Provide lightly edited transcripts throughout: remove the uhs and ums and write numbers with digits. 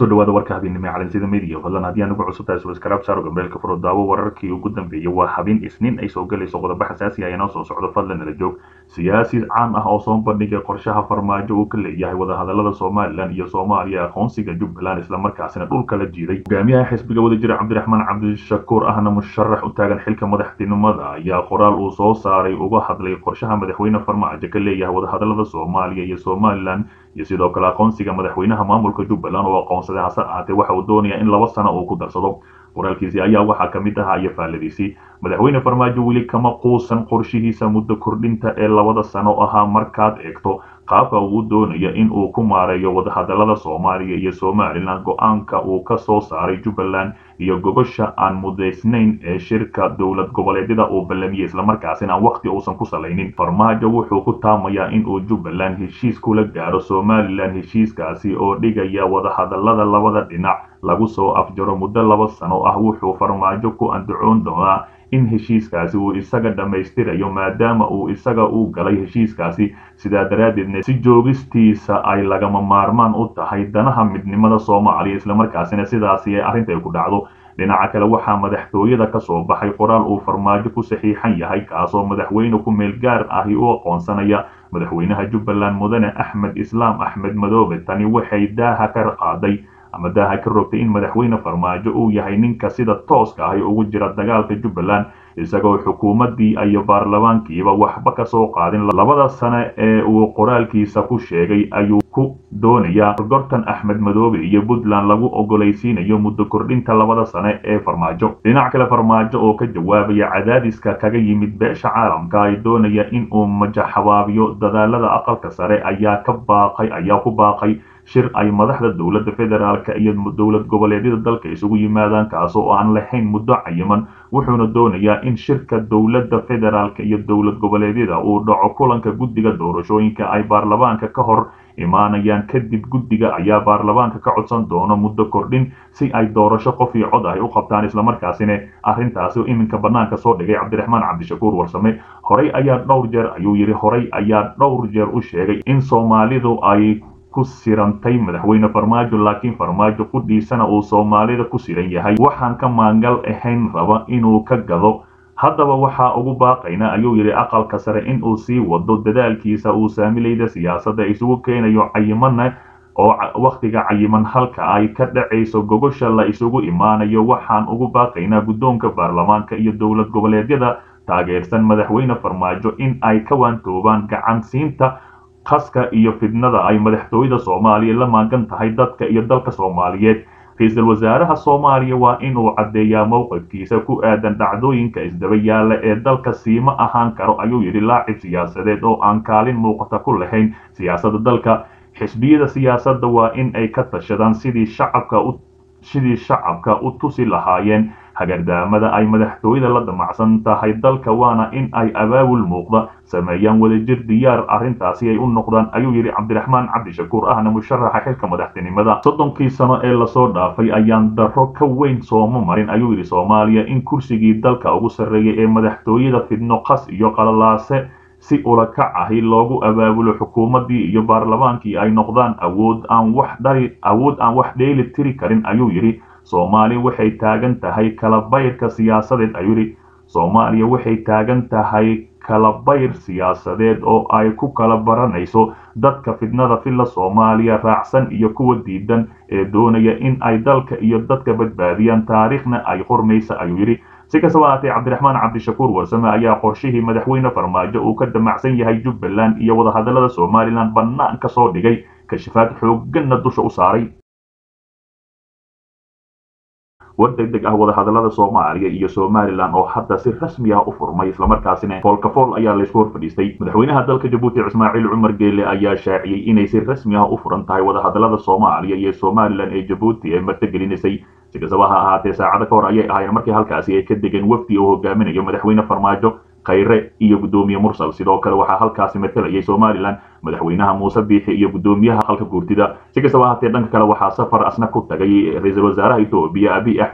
kusoo dhawaada warka habeenimo ee calansida media fadlan haddii aan ugu cusub tahay subscribe saaro gambeelka furo daawo wararkii ugu dambeeyay waa habeen isniin ay soo galayso qodobo xasaasi ah inoo soo socdo fadlan nala joog siyaasi caan ah oo soo bandhigay qorshaha farmaajo uu ka leeyahay wadahadalada Soomaaliland iyo Soomaaliya aqoonsiga Jubbaland isla markaasina dhulka la jiiday hogaamiyaha xisbiga wadajir Cabdiraxmaan Cabdishakuur ahna musharax u taagan xilka madaxtinimada ayaa qoraal uu soo saaray uga hadlay qorshaha madaxweyne farmaajo ka leeyahay wadahadalada Soomaaliya iyo Somaliland iyo sidoo kale aqoonsiga madaxweynaha maamulka Jubbaland oo aqoonsaday hase ahaatee waxa uu doonayaa in 2 sano uu ku darsado qoraalkiisi ayaa waxaa ka mid ah faaladiisi madaxweyne farmaajo weli kama quusan qorshihiisa muddo kordhinta ee 2 sano ahaa markaad eegto qaabka uu doonayo in uu ku maareeyo wadahadalada Soomaaliya iyo Somaliland go'aanka uu ka soo saaray Jubbaland iyo gobosha aan mudaysnayn ee shirka dawlad goboleedyada oo ballamiyay isla markaasina waqti uusan ku salaynin farmaajo wuxuu ku taamayaa in uu Jubbaland heshiis kula gaaro Somaliland heshiiskaasi oo dhigaya wadahadalada labada dhinac lagu soo afjaro muddo 2 sano ah wuxuu farmaajo ku andacoon doonaa in heshiiskaasi uu isaga dhameystirayo maadaama uu isaga u galay heshiiskaasi sida daraadeedna si joogistiisa ay lagama maarmaan u tahay danaha midnimada Soomaaliya isla markaasina sidaasi ay arrinta ku dhacdo dhinaca kale waxaa madaxtooyada ka soo baxay qoraal uu farmaajo ku saxiixan yahay kaasoo madaxweyne ku meel gaar ah u aqoonsanaya madaxweynaha Jubbaland mudane Axmed Islaam Axmed Madoobe tani waxay daaha ka qaaday ama daaha ka rogtay in madaxweyne farmaajo uu yahay ninka sida tooska ah ugu jira dagaalka Jubbaland isagoo xukuumadii iyo baarlamaankiiba waxba ka soo qaadin 2 sano ee uu qoraalkiisa ku sheegay ayuu ku doonayaa gortan Axmed Madoobe iyo Puntland lagu ogolaysiinayo muddo kordhinta 2 sano ee farmaajo dhinaca kale farmaajo oo ka jawaabaya cadaadiska kaga yimid beesha caalamka ay doonaya in uu majaxabaabiyo dadaalada aqalka sare ayaa ku baaqay shir ay madaxda dawladda federaalka iyo dawlad goboleedyada dalka isugu yimaadaan kaas oo aan lahayn muddo cayiman wuxuuna doonayaa in shirka dawladda federaalka iyo dawlad goboleedyada uu dhaco kulanka guddiga doorashooyinka ay baarlamaanka ka hor imaanayaan kadib guddiga ayaa baarlamaanka ka codsan doona muddo kordhin si ay doorasho qof iyo cod ah u qabtaan isla markaasina arrintaasi iminka banaanka soo dhigay Cabdiraxmaan Cabdishakuur warsame horay ayaa dhowr jeer u sheegay in Soomaalidu ay ku sirantay madaxweyne farmaajo laakiin farmaajo ku dhiisana uu Soomaalida ku siran yahay waxaan ka maangal ahayn raba inuu ka gado haddaba waxa ugu baaqayna ayuu yiri aqalka sare in uu sii wado dadaalkiisa uu saamilayda siyaasadda isugu keenayo cayimana oo waqtiga cayiman halka ay ka dhacayso gogosha la isugu imaanayo waxaan ugu baaqaynaa guddoonka baarlamaanka iyo dawlad goboleedyada taageersan madaxweyne farmaajo in ay ka waantoobaan gacan siinta qaska iyo fidnada ay madaxtooyada Soomaaliya la maagan tahay dadka iyo dalka Soomaaliyeed ra'iisul wasaaraha Soomaaliya waa inuu cadeeyaa mowqifkiisa ku aadan dhacdooyinka isdaba yaala ee dalka siima ahaan karo ayuu yiri laacib siyaasadeed oo aan kaalin muuqata ku lahayn siyaasadda dalka xisbiyada siyaasadda waa in ay ka tashadaan sidii shacabka u tusi lahaayeen hagardaamada ay madaxtooyada la damacsan tahay dalka waana in ay abaabul muuqda sameeyaan wadajir diyaar arrintaasi ay u noqdaan ayuu yiri Cabdiraxmaan Cabdishakuur ahna musharaxa xilka madaxtinimada 30 sano ee la soo dhaafay ayaan daro ka weyn Soomo marin ayuu yiri Soomaaliya in kursigii dalka ugu sareeyay ee madaxtooyada fidno qas iyo qalalaase si ula kac ah loogu abaabulo xukuumadii iyo baarlamaankii ay noqdaan awood aan wax dheeli tiri karin ayuu yiri Soomaaliya waxay taagan tahay kala bayrka siyaasadeed ayuu yiri Soomaaliya waxay taagan tahay kala bayr siyaasadeed oo ay ku kala baranayso dadka fidnada filla Soomaaliya raacsan iyo kuwa diidan ee doonaya in ay dalka iyo dadka badbaadiyaan taariikhna ay qormaysa ayuu yiri si kastaba haatee Cabdiraxmaan Cabdishakuur warsame ayaa qorshihii madaxweyne farmaajo uu ka damacsan yahay Jubbaland iyo wadahadalada Somaliland banaanka soo dhigay kashifaad xooggan dusha u saaray wadagdag ah wadahadalada Soomaaliya iyo Somaliland oo hadda si rasmi ah u furmay isla markaasina foolkafool ayaa la isku fadhiistay madaxweynaha dalka Djibouti Ismaaciil Cumar Geele ayaa shaaciyay inay si rasmi ah u furan tahay wadahadalada Soomaaliya iyo Somaliland ee Djibouti ee martigelinayay si kastaba ha ahaatee saacado ka hor ayay ahaayeen markii halkaasi ay ka degeen wafdi oo hogaaminayo madaxweyne farmaajo Khayre iyo gudoomiye Mursal sidoo kale waxa halkaasi metelayay Somaliland madaxweynaha Muuse Biixi iyo gudoomiyaha halka guurtida si kastaba haatee dhanka kale waxa safar asna ku tagay ra'iisul wasaaraha Itoobiya Abiy Ahmed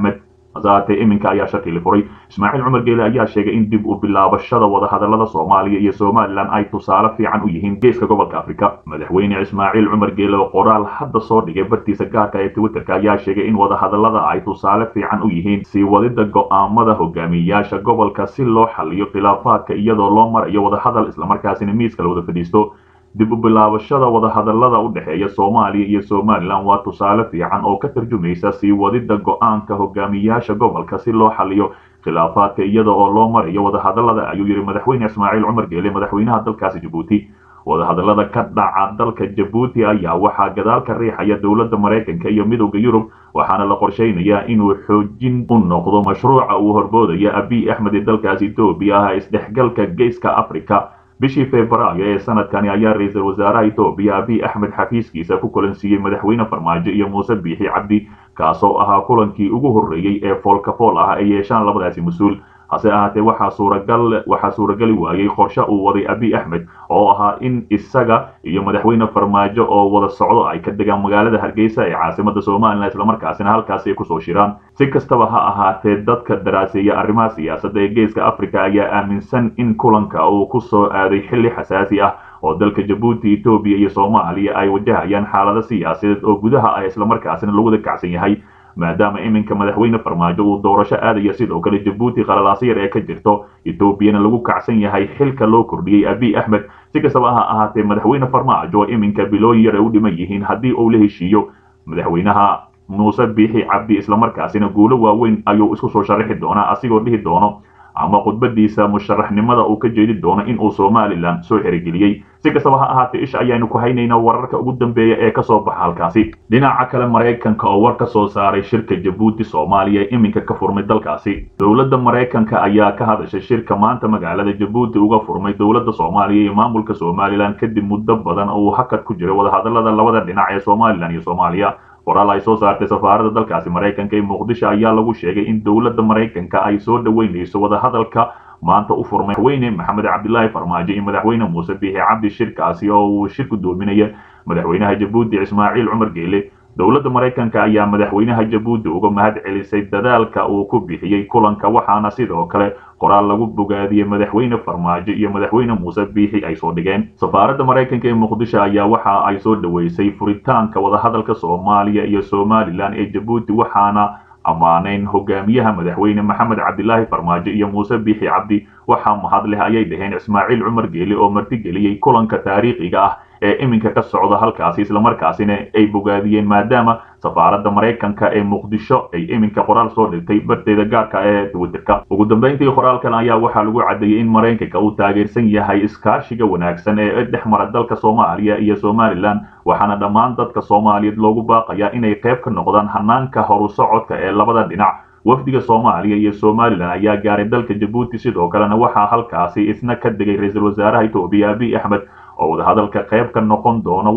hasaatee iminka ayaa shaki la furay. Ismaaciil Cumar Geele ayaa sheegay in dib u bilaabashada wadahadallada Soomaaliya iyo Somaliland ay tusaale fiican u yihiin geeska gobolka Afrika. Madaxweyne Ismaaciil Cumar Geele oo qoraal hadda soo dhigay bartiisa gaarka ee Twitterka ayaa sheegay in wadahadallada ay tusaale fiican u yihiin sii wadida go'aamada hogaamiyayaasha gobolka si loo xalliyo khilaafaadka iyadoo loo marayo wadahadal isla markaasina miiska la wada fadhiisto. dib u bilaabashada wadahadallada u dhexeeya Soomaaliya iyo Somaliland waa tusaale fiican oo ka tarjumaysa sii wadida go'aanka hogaamiyayaasha gobolka si loo xalliyo khilaafaadka iyada oo loo marayo wadahadallada ayuu yiri madaxweyne Ismaaciil Cumar Geele madaxweynaha dalkaasi Djibouti. wadahadallada ka dhaca dalka Djibouti ayaa waxaa gadaal ka riixaya dowladda Mareykanka iyo midowga Yurub waxaana la qorsheynayaa inuu xoojin u noqdo mashruuca uu horboodaya Abiy Ahmed ee dalkaasi Itoobiya isdhexgalka geeska Afrika. bishii Febraayo ee sanadkani ayaa ra'iisul wasaaraha Itoobiya Abiy Ahmed xafiiskiisa ku kulansiiyay madaxweyne Farmaajo iyo Muuse Biixi Cabdi kaasoo ahaa kulankii ugu horreeyay ee foolka-fool ah ay yeeshaan labadaasi mas'uul. hase ahaatee waxaa suuragali waayay qorshe uu waday Abiy Ahmed oo ahaa in isaga iyo madaxweyne Farmaajo oo wada socdo ay ka degaan magaalada Hargeysa ee caasimadda Soomaaliland isla markaasina halkaasi ku soo shiraan. si kastaba ha ahaatee dadka daraaseeya arrimaha siyaasadda ee geeska Afrika ayaa aaminsan in kulanka uu ku soo aaday xilli xasaasi ah oo dalka Djibouti, Itoobiya iyo Soomaaliya ay wajahayaan xaalado siyaasadeed oo gudaha ah isla markaasina lagu wada kacsan yahay. maadaama iminka madaxweyne Farmaajo uu doorasho aadaya sidoo kale Djibouti qalalaas yar ee ka jirto Itoobiyana lagu kacsan yahay xilka loo kordhiyay Abiy Ahmed. si kastaba ha ahaatee madaxweyne Farmaajo iminka bilooyin yar ay u dhiman yihiin haddii uu la heshiiyo madaxweynaha Muuse Biixi Cabdi isla markaasina guulo waaweyn ayuu isku soo sharaxi doonaa asigoo dhihi doono ama khudbadiisa musharaxnimada uu ka jeedi doono in uu Somaliland soo xirigeliyay. si kastaba ha ahaatee isha ayaanu ku haynaynaa wararka ugu dambeeya ee ka soo baxa halkaasi. dhinaca kale Mareykanka oo war ka soo saaray shirka Djibouti Soomaaliya iminka ka furmay dalkaasi. dowladda Mareykanka ayaa ka hadashay shirka maanta magaalada Djibouti uga furmay dowladda Soomaaliya iyo maamulka Somaliland kadib muddo badan oo hakad ku jira wadahadallada labada dhinac ee Somaliland iyo Soomaaliya. qoraal ay soo saartay safaaradda dalkaasi Mareykanka ee Muqdisho ayaa lagu sheegay in dowladda Mareykanka ay soo dhaweynayso wadahadalka maanta u furmay madaxweyne Maxamed Cabdilaahi Farmaajo iyo madaxweyne Muuse Biixi Cabdi shirkaasi oo uu shirku doominaya madaxweynaha Djibouti Ismaaciil Cumar Geele. dowladda Mareykanka ayaa madaxweynaha Djibouti uga mahad celisay dadaalka uu ku bixiyay kulanka waxaana sidoo kale qoraal lagu bogaadiyay madaxweyne Farmaajo iyo madaxweyne Muuse Biixi ay soo dhigeen. safaaradda Mareykanka ee Muqdisho ayaa waxa ay soo dhaweysay furitaanka wadahadalka Soomaaliya iyo Somaliland ee Djibouti waxaana ammaanayn hogaamiyaha madaxweyne Maxamed Cabdilaahi Farmaajo iyo Muuse Biixi Cabdi. waxaa mahad leh ayay dhaheen Ismaaciil Cumar Geele oo martigeliyay kulanka taariikhiga ah ee iminka ka socda halkaasi isla markaasina ay bogaadiyeen maadaama safaaradda Mareykanka ee Muqdisho ay iminka qoraal soo dhigtay barteeda gaarka ee Twitterka. ugu dambeyntii qoraalkan ayaa waxaa lagu cadeeyay in Mareykanka uu taageersan yahay iskaashiga wanaagsan ee dhexmara dalka Soomaaliya iyo Somaliland waxaana dhammaan dadka Soomaaliyeed loogu baaqayaa inay qayb ka noqdaan hanaanka horu socodka ee labada dhinac. wafdiga Soomaaliya iyo Somaliland ayaa gaaray dalka Djibouti sidoo kalena waxaa halkaasi isna ka degay ra'iisul wasaaraha Itoobiya Abiy Ahmed oo wadahadalka qayb ka noqon doono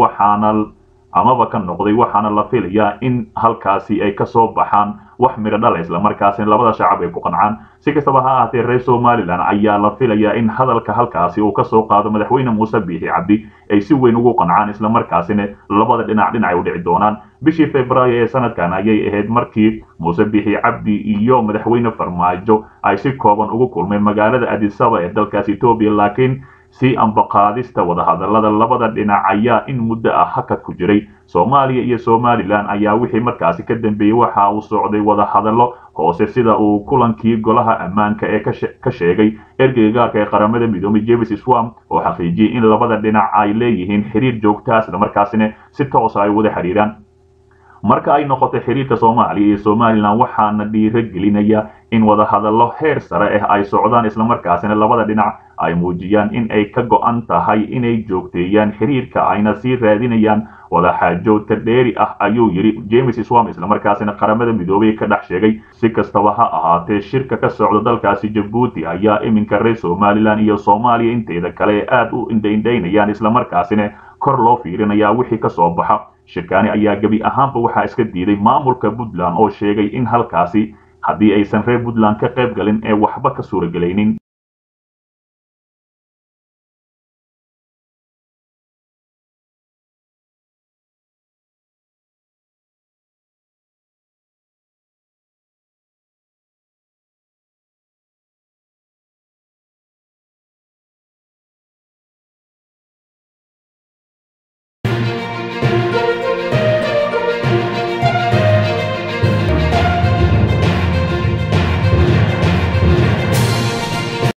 waxaana la filayaa in halkaasi ay ka soo baxaan wax miro dhal isla markaasina labada shacab ay ku qancaan. si kastaba ha ahaatee reer Somaliland ayaa la filayaa in hadalka halkaasi uu ka soo qaado madaxweyne Muuse Biixi Cabdi ay si weyn ugu qancaan isla markaasina labada dhinac ay u dhici doonaan. bishii Febraayo ee sanadkan ayay ahayd markii Muuse Biixi Cabdi iyo madaxweyne Farmaajo ay si kooban ugu kulmeen magaalada Addis Ababa ee dalkaasi Itoobiya laakiin si ambaqaadista wadahadallada labada dhinac ayaa in muddo ah hakad ku jiray. Soomaaliya iyo Somaliland ayaa wixii markaasi ka dambeeyay waxa uu socday wadahadallo hoose sida uu kulankii golaha ammaanka ee ka sheegay ergeyga gaarka ee qaramada midoobay James Swam oo xaqiijiyay in labada dhinac ay leeyihiin xiriir joogto ah isla markaasina si toos ah ay wada xiriiraan. marka ay noqoto xiriirka Soomaaliya iyo Somaliland waxaana dhiirigelinaya in wadahadallo heer sare ah ay socdaan isla markaasina labada dhinac ay muujiyaan in ay ka go'an tahay inay joogteeyaan xiriirka ayna sii raadinayaan wada xaajoodka dheeri ah ayuu yiri James Swam isla markaasina qaramada midoobay ka dhex sheegay. si kastaba ha ahaatee shirka ka socda dalkaasi Djibouti ayaa iminka reer Somaliland iyo Soomaaliya inteeda kale aad u indhaynayaan isla markaasina kor loo fiirinayaa wixii ka soo baxa. shirkaani ayaa gabi ahaanba waxaa iska diiday maamulka Puntland oo sheegay in halkaasi haddii aysan reer Puntland ka qayb galin ee waxba ka suuragelaynin